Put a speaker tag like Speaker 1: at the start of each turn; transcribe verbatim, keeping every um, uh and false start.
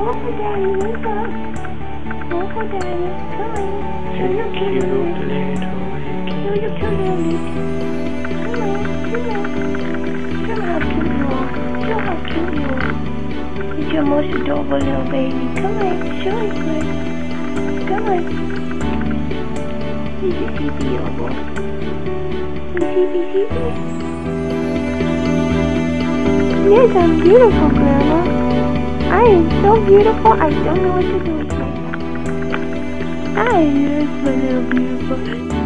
Speaker 1: Walk with Daddy, wake up. Walk with Daddy, come on. Show your cute little leg. Show your cute little leg. Come on, come on. Show how cute you are. Show how cute you are. You're your most adorable little baby. Come on, show it, please. Come on. He's a C B, oh boy. He's C B, C B. Yes, I'm beautiful, Grandma. I am so beautiful, I don't know what to do with myself. I am just a little beautiful.